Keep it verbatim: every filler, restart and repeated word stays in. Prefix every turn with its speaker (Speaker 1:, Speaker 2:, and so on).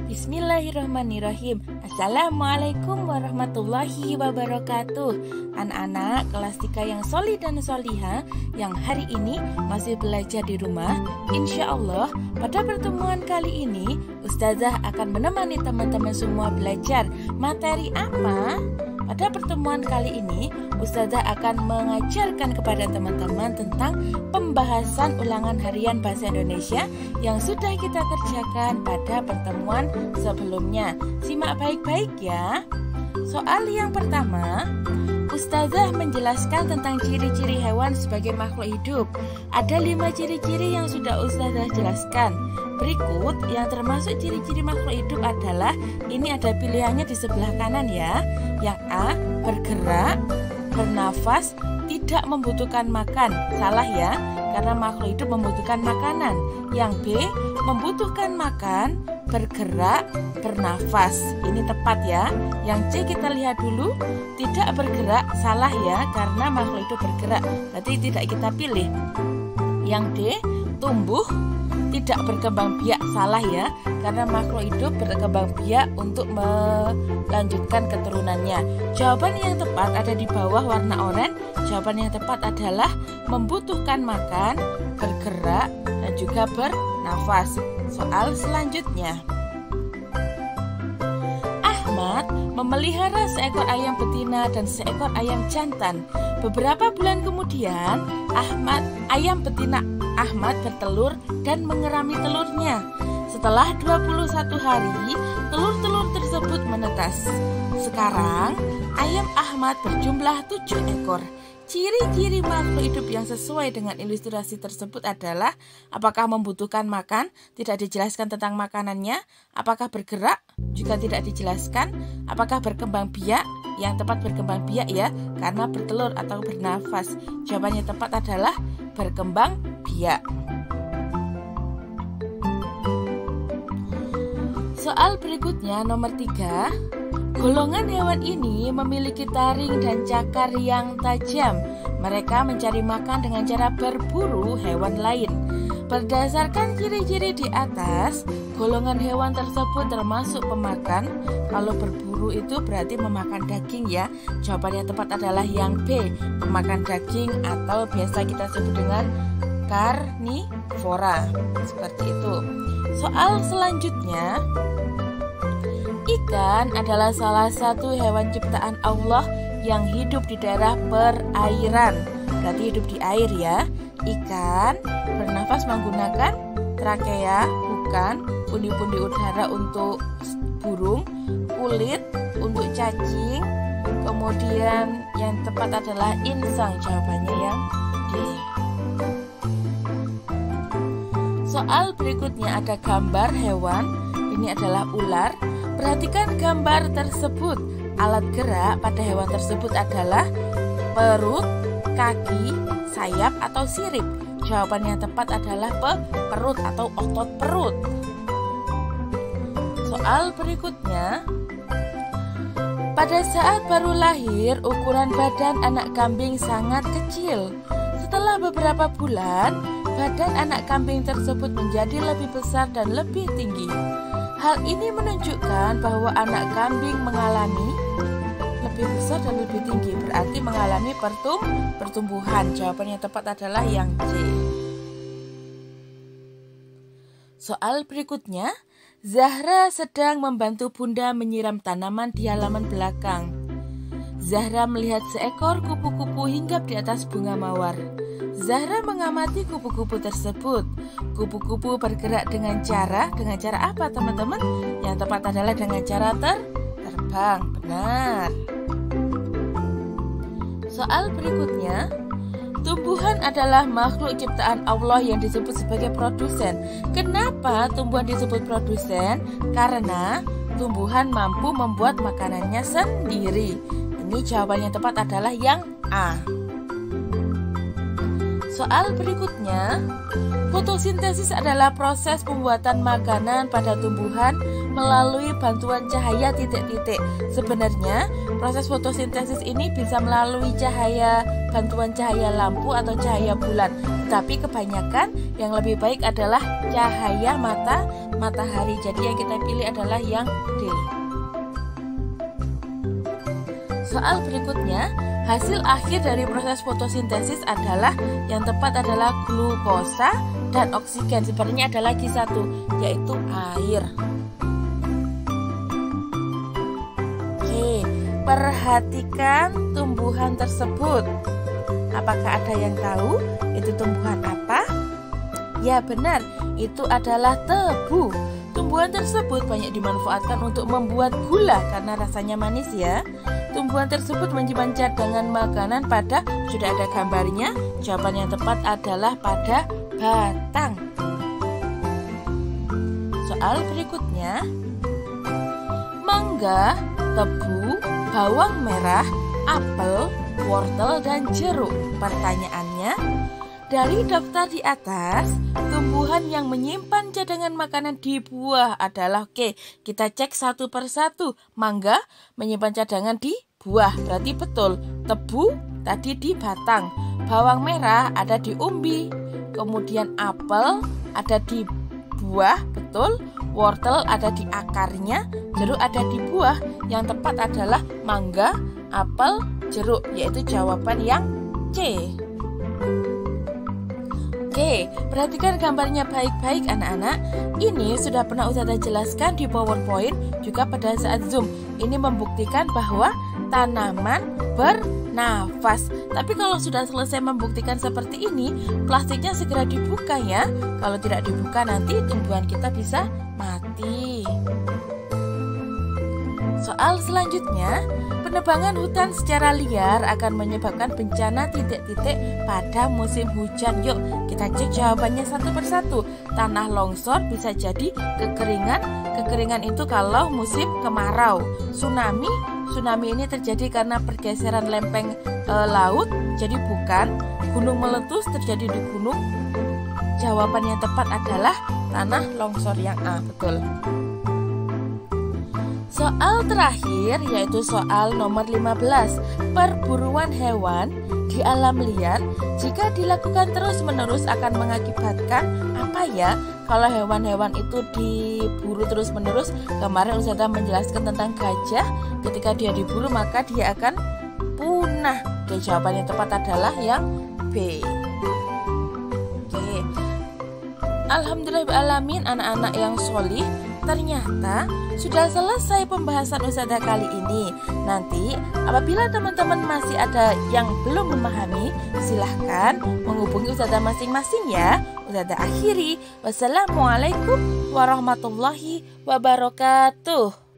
Speaker 1: Bismillahirrahmanirrahim. Assalamualaikum warahmatullahi wabarakatuh. Anak-anak kelas tiga yang solih dan soliha yang hari ini masih belajar di rumah, insya Allah pada pertemuan kali ini Ustazah akan menemani teman-teman semua belajar materi apa? Pada pertemuan kali ini, Ustazah akan mengajarkan kepada teman-teman tentang pembahasan ulangan harian Bahasa Indonesia yang sudah kita kerjakan pada pertemuan sebelumnya. Simak baik-baik ya. Soal yang pertama, Ustazah menjelaskan tentang ciri-ciri hewan sebagai makhluk hidup. Ada lima ciri-ciri yang sudah Ustazah jelaskan. Berikut yang termasuk ciri-ciri makhluk hidup adalah, ini ada pilihannya di sebelah kanan ya. Yang A, bergerak, bernafas, tidak membutuhkan makan. Salah ya, karena makhluk hidup membutuhkan makanan. Yang B, membutuhkan makan, bergerak, bernafas. Ini tepat ya. Yang C kita lihat dulu, tidak bergerak. Salah ya, karena makhluk hidup bergerak. Berarti tidak kita pilih. Yang D, tumbuh, tidak berkembang biak. Salah ya, karena makhluk hidup berkembang biak untuk melanjutkan keturunannya. Jawaban yang tepat ada di bawah warna oranye. Jawaban yang tepat adalah membutuhkan makan, bergerak, dan juga bernafas. Soal selanjutnya, Ahmad memelihara seekor ayam betina dan seekor ayam jantan. Beberapa bulan kemudian, Ahmad ayam betina Ahmad bertelur dan mengerami telurnya. Setelah dua puluh satu hari, telur-telur tersebut menetas. Sekarang, ayam Ahmad berjumlah tujuh ekor. Ciri-ciri makhluk hidup yang sesuai dengan ilustrasi tersebut adalah, apakah membutuhkan makan? Tidak dijelaskan tentang makanannya. Apakah bergerak? Juga tidak dijelaskan. Apakah berkembang biak? Yang tepat berkembang biak ya, karena bertelur atau bernafas. Jawabannya tepat adalah berkembang biak. Soal berikutnya nomor tiga. Golongan hewan ini memiliki taring dan cakar yang tajam. Mereka mencari makan dengan cara berburu hewan lain. Berdasarkan ciri-ciri di atas, golongan hewan tersebut termasuk pemakan. Kalau berburu itu berarti memakan daging ya. Jawaban yang tepat adalah yang B, pemakan daging atau biasa kita sebut dengan karnivora. Seperti itu. Soal selanjutnya, ikan adalah salah satu hewan ciptaan Allah yang hidup di daerah perairan. Berarti hidup di air ya. Ikan bernafas menggunakan trakea, bukan, pundi-pundi udara untuk burung, kulit untuk cacing, kemudian yang tepat adalah insang. Jawabannya yang D. Soal berikutnya ada gambar hewan. Ini adalah ular. Perhatikan gambar tersebut. Alat gerak pada hewan tersebut adalah perut, kaki, sayap, atau sirip. Jawaban yang tepat adalah perut atau otot perut. Soal berikutnya, pada saat baru lahir, ukuran badan anak kambing sangat kecil. Setelah beberapa bulan, badan anak kambing tersebut menjadi lebih besar dan lebih tinggi. Hal ini menunjukkan bahwa anak kambing mengalami lebih besar dan lebih tinggi, berarti mengalami pertum pertumbuhan. Jawaban yang tepat adalah yang C. Soal berikutnya, Zahra sedang membantu Bunda menyiram tanaman di halaman belakang. Zahra melihat seekor kupu-kupu hinggap di atas bunga mawar. Zahra mengamati kupu-kupu tersebut. Kupu-kupu bergerak dengan cara Dengan cara apa teman-teman? Yang tepat adalah dengan cara ter terbang. Benar. Soal berikutnya, tumbuhan adalah makhluk ciptaan Allah yang disebut sebagai produsen. Kenapa tumbuhan disebut produsen? Karena tumbuhan mampu membuat makanannya sendiri. Ini jawaban yang tepat adalah yang A. Soal berikutnya, fotosintesis adalah proses pembuatan makanan pada tumbuhan melalui bantuan cahaya titik-titik. Sebenarnya, proses fotosintesis ini bisa melalui cahaya bantuan cahaya lampu atau cahaya bulan. tapi kebanyakan yang lebih baik adalah cahaya mata matahari. Jadi yang kita pilih adalah yang D. Soal berikutnya, hasil akhir dari proses fotosintesis adalah yang tepat adalah glukosa dan oksigen. Sebenarnya ada lagi satu, yaitu air. Oke, perhatikan tumbuhan tersebut. Apakah ada yang tahu itu tumbuhan apa? Ya benar, itu adalah tebu. Tumbuhan tersebut banyak dimanfaatkan untuk membuat gula karena rasanya manis ya. Tumbuhan tersebut menyimpan cadangan makanan pada, sudah ada gambarnya. Jawaban yang tepat adalah pada batang. Soal berikutnya, mangga, tebu, bawang merah, apel, wortel, dan jeruk. Pertanyaannya, dari daftar di atas, tumbuhan yang menyimpan cadangan makanan di buah adalah, oke, kita cek satu persatu. Mangga menyimpan cadangan di buah, berarti betul. Tebu tadi di batang. Bawang merah ada di umbi. Kemudian apel ada di buah, betul. Wortel ada di akarnya. Jeruk ada di buah. Yang tepat adalah mangga, apel, jeruk, yaitu jawaban yang C. Oke, perhatikan gambarnya baik-baik anak-anak. Ini sudah pernah Ustazah jelaskan di PowerPoint juga pada saat Zoom. Ini membuktikan bahwa tanaman bernafas. Tapi kalau sudah selesai membuktikan seperti ini, plastiknya segera dibuka ya. Kalau tidak dibuka nanti tumbuhan kita bisa mati. Soal selanjutnya, penebangan hutan secara liar akan menyebabkan bencana titik-titik pada musim hujan. Yuk, kita cek jawabannya satu persatu. Tanah longsor bisa jadi kekeringan. Kekeringan itu kalau musim kemarau. Tsunami, tsunami ini terjadi karena pergeseran lempeng e, laut. Jadi bukan. Gunung meletus terjadi di gunung. Jawaban yang tepat adalah tanah longsor yang A, betul. Soal terakhir yaitu soal nomor lima belas. Perburuan hewan di alam liar jika dilakukan terus-menerus akan mengakibatkan apa ya? Kalau hewan-hewan itu diburu terus-menerus, kemarin Ustazah menjelaskan tentang gajah. Ketika dia diburu maka dia akan punah. Oke, jawaban yang tepat adalah yang B. Oke. Alhamdulillahirrahmanirrahim, anak-anak yang solih. Ternyata sudah selesai pembahasan Ustazah kali ini. Nanti apabila teman-teman masih ada yang belum memahami, silahkan menghubungi Ustazah masing-masing ya. Ustazah akhiri. Wassalamualaikum warahmatullahi wabarakatuh.